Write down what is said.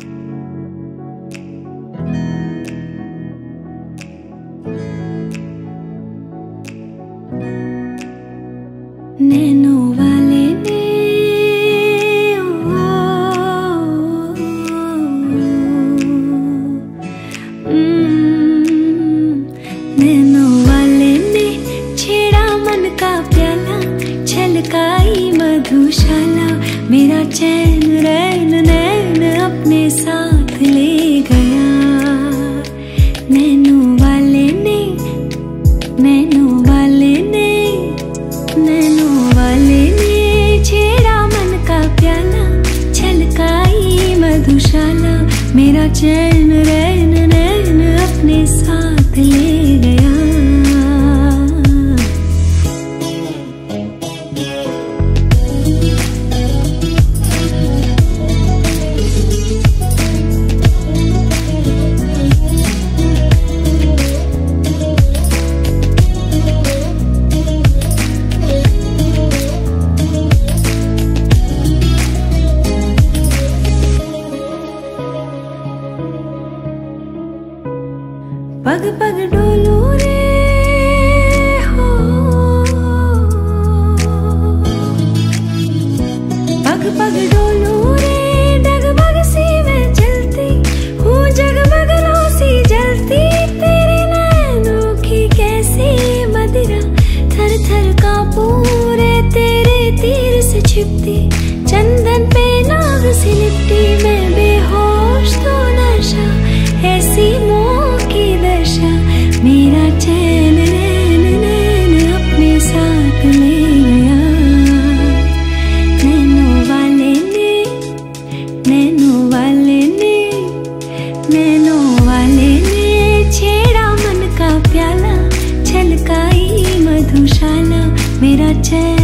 नैनों वाले ने नैनों वाले ने छेड़ा मन का प्याला, छलकाई मधुशाला, मेरा चैन रैन नैन अपने साथ ले गया। नैनों वाले ने, नैनों वाले ने, नैनों वाले ने छेड़ा मन का प्याला, छलकाई मधुशाला, मेरा चैन रैन नैन अपने साथ ले गया। पग पग डोलो रे हो, पग पग डोलो रे, डगमग सी मैं चलती हूँ, जगमगलों सी जलती, तेरे नैनों की कैसी मदिरा, थर थर कांपूं रे तेरे तीर से छिपती, चंदन पे नाग सी लिपटी, मैं बेहोश तो नशा, ऐसी मोह की दशा, मेरा चैन रैन नैन अपने साथ ले गया। नैनों वाले ने, नैनों वाले ने, नैनों वाले ने छेड़ा मन का प्याला, छलकाई मधुशाला, मेरा चैन